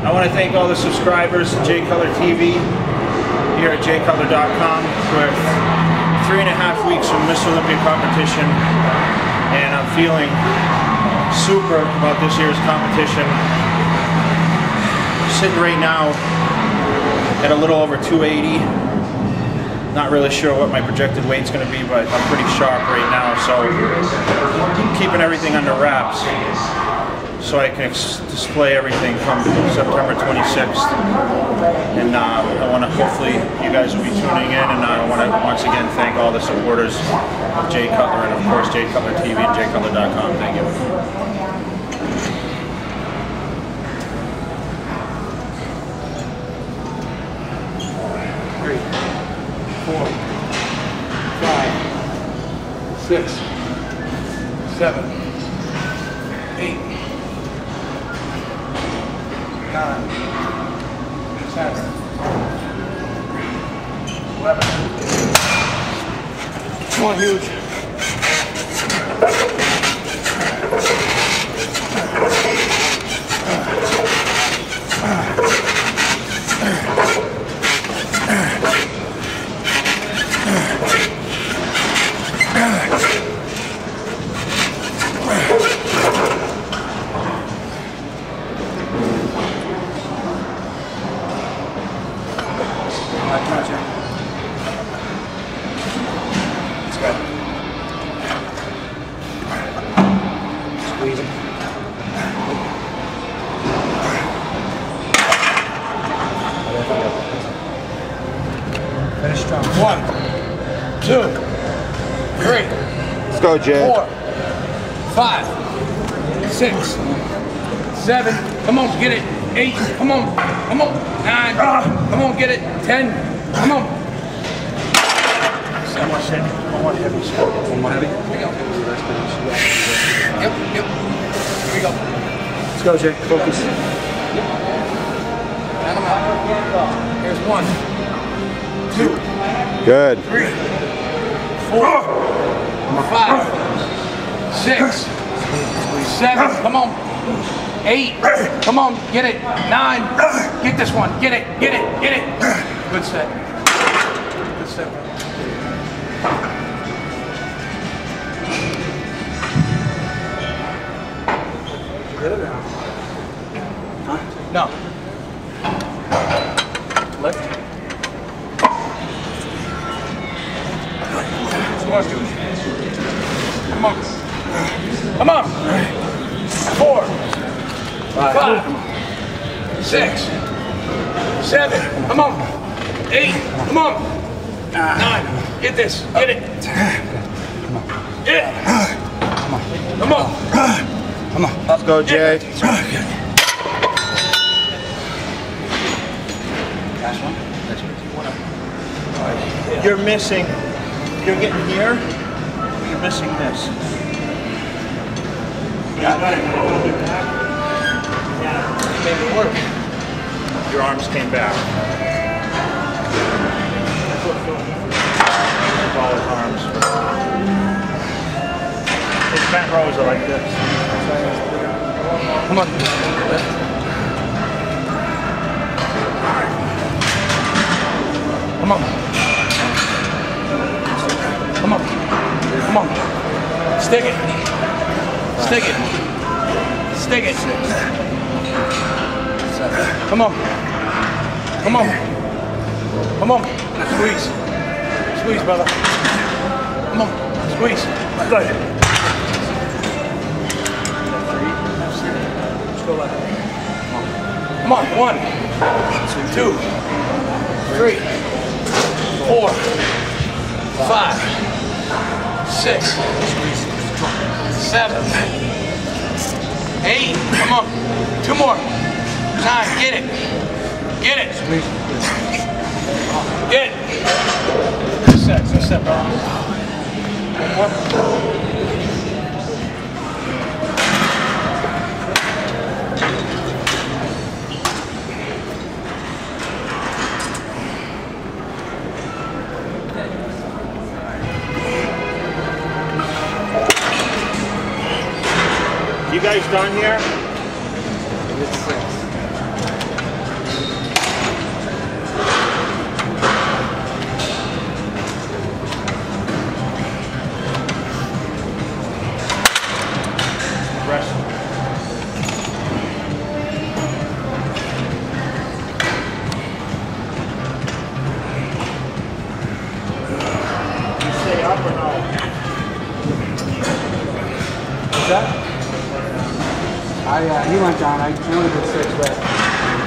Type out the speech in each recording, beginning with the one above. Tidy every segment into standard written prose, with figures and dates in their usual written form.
I want to thank all the subscribers to Cutler TV here at jcutler.com. We're 3.5 weeks from Miss Olympia competition, and I'm feeling super about this year's competition. Sitting right now at a little over 280. Not really sure what my projected weight's going to be, but I'm pretty sharp right now, so I'm keeping everything under wraps so I can display everything come September 26th. And I want to, hopefully you guys will be tuning in, and I want to once again thank all the supporters of Cutler, and of course Cutler TV and jcutler.com. Thank you. Four, 5, 6, 7, 8, 9, 10, 11. Come on, huge. Squeeze him. Finish strong. 1, 2, 3. Let's go, Jay. 4, 5, 6, 7. Come on, get it. 8. Come on. Come on. 9. Come on, get it. 10. Come on. One more set. One more heavy set. One more heavy. Here we go. Yep. Here we go. Let's go, Jay. Focus. Count them out. Here's 1, 2, Good. 3, 4, 5, 6, 7. Come on. 8. Come on. Get it. 9. Get this one. Get it. Get it. Get it. Good set. Good set. Get it now. Huh? No. Lift. Come on. Come on. 4, 5, 6, 7. Come on. 8. Come on. 9. Get this. Get it. Get it. Come on. Come on. Let's go, Jay. You're missing. You're getting here. You're missing this. Yeah, made it work. Your arms came back. All his arms. His bent rows are like this. Come on. Come on. Come on. Come on. Stick it. Stick it. Stick it. Come on. Come on. Come on. Squeeze. Squeeze, brother. Come on. Squeeze. Good. Let's go left. Come on. 1, 2, 3, 4, 5, 6, 7, 8. Come on. 2 more. 9. Get it. Get it. Get it. Good set. Good set, bro. 1 more. You guys done here? He went down. I only did 6 reps.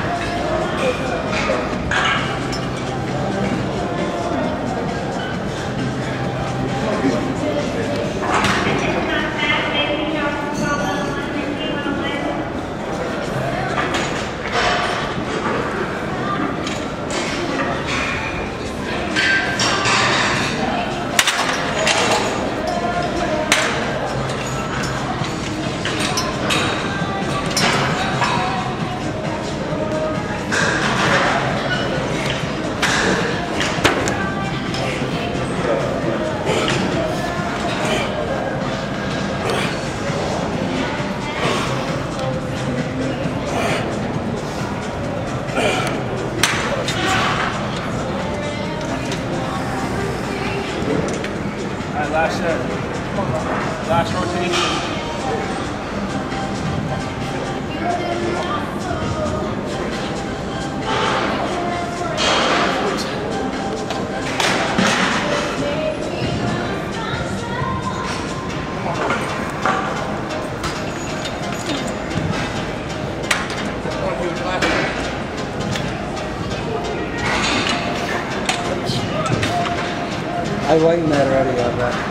Last set. Last rotation. I lightened that already, I bet.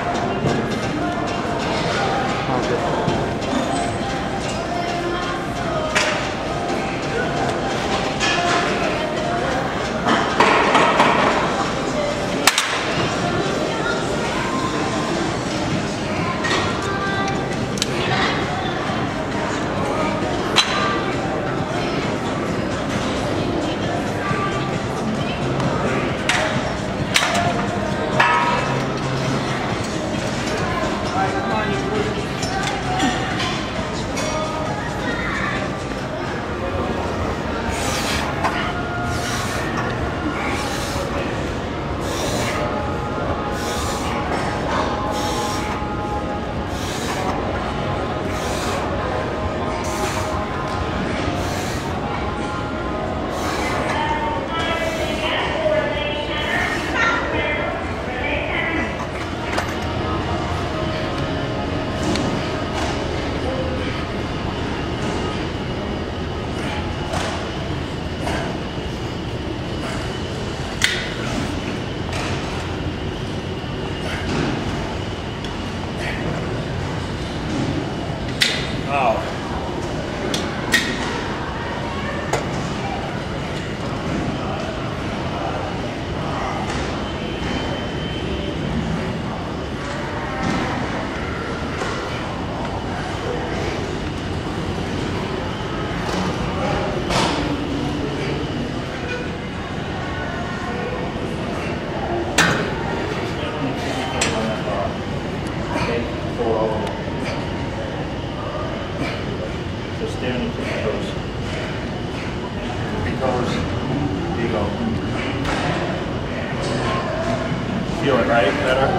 Feel it, right? Better?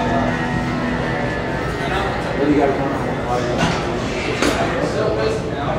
What do you got going on?